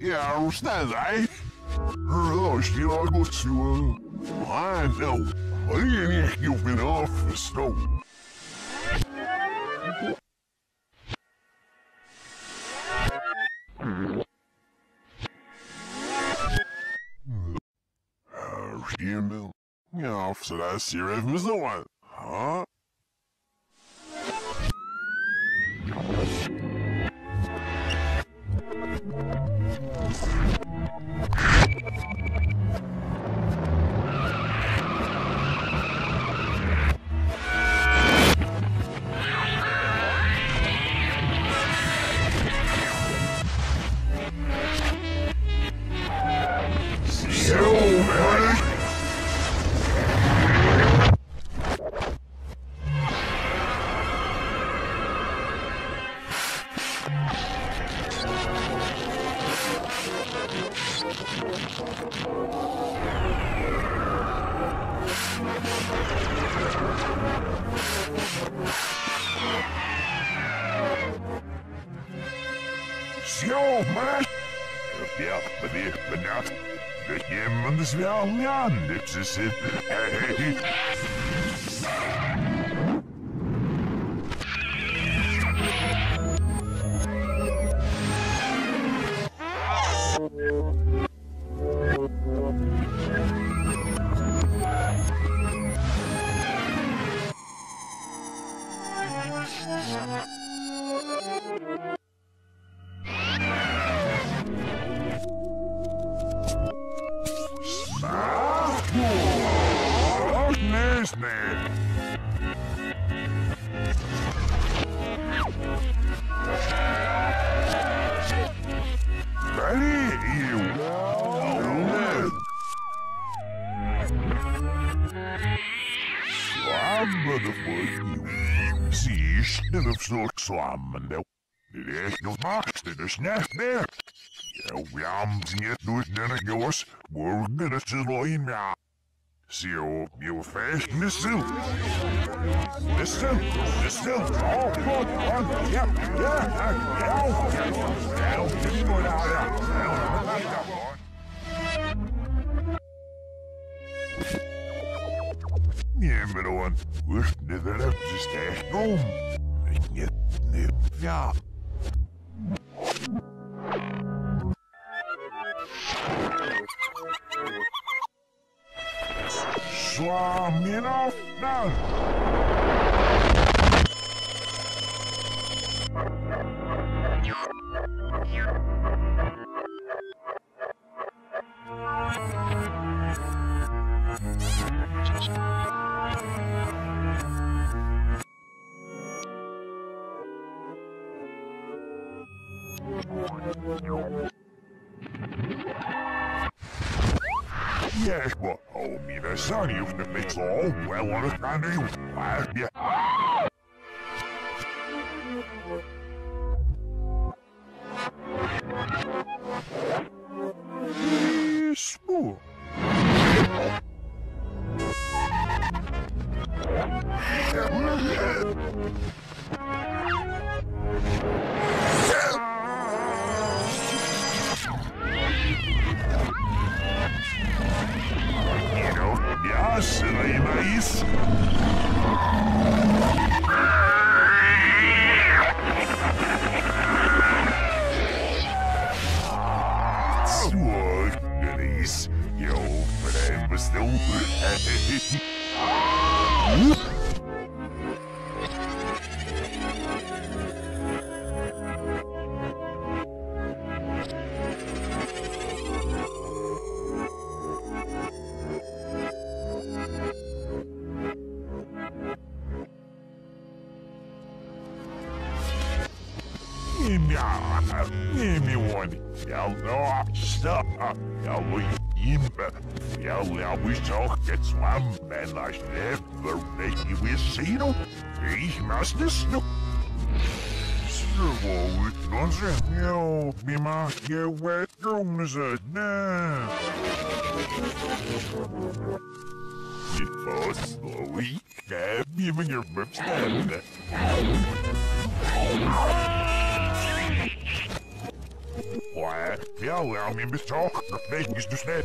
Ja, snäll dig. Hörru, ska jag gå så? I know. What are you been off for snow? Skimmen. Ja, så där ser det med så. Ja. Slammen ligt nog nacht in de snacht meer. We haben niet door de jongens, morgen het zullen ja. Zo, je feest met stil. Stil. Oh, God, ja. Ja, maar dan wordt de wereld dus echt om. Nee, ja. Slam je af nou. Yes, but oh, me the son, you've to fix all well on a kind of you. Spoor. Ja, silly mace. Swag, goodies. Yo, but I was still. Give me one. Ja, stop. Ja, we ja, we talk get swam, man. I never make you weer zien. Ik must this no. Zo, dan zeg je, wie mag je wet doen ze? Nee. Je was slowy. Heb je me je verstand? What? Ja, min beslag. Dat is dus net.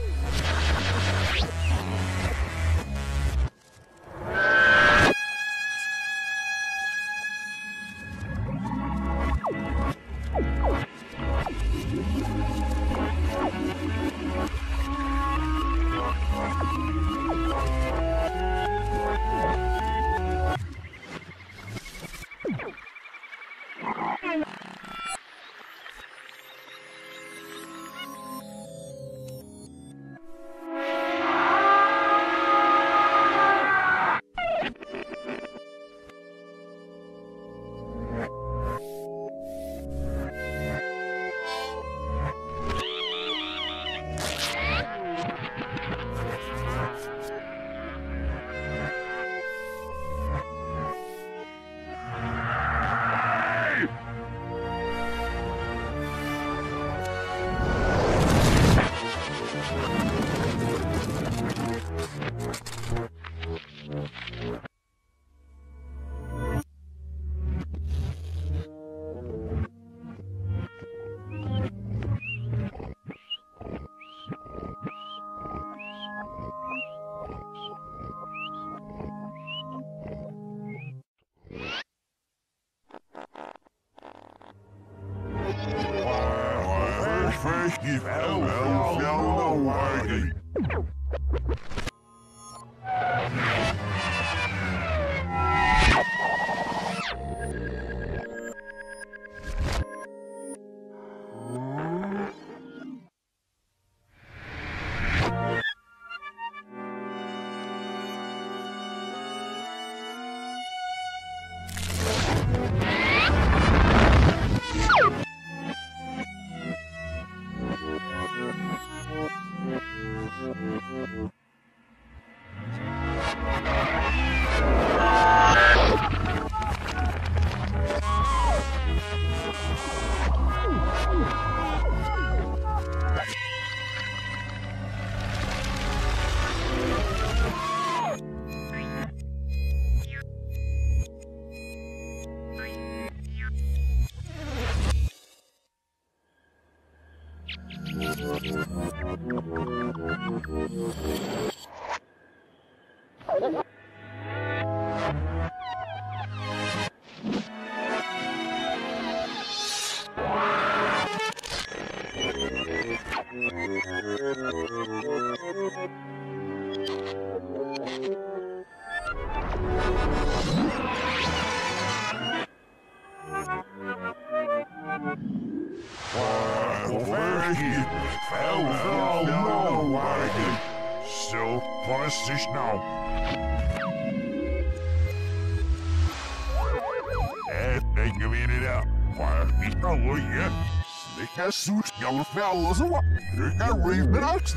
Suit young fellas what? You can read it out.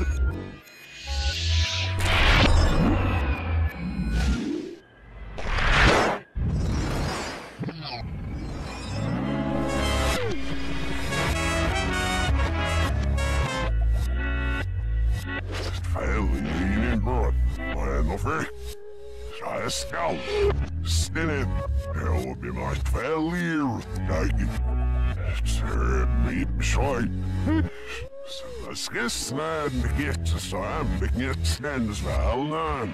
Fairly leaning broad, but nothing. Try a scout. Still in. There will be my fairly like it. Me bescheid. Das ist mein Gift zu sein, begehrt ganz wel an.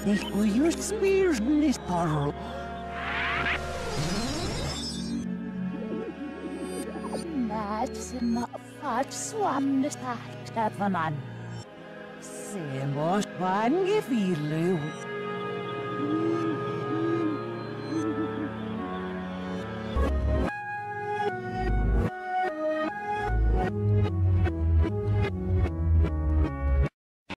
Ich will you spears in this bottle. That's not fat swam the start that van an. Se mos van gefilu.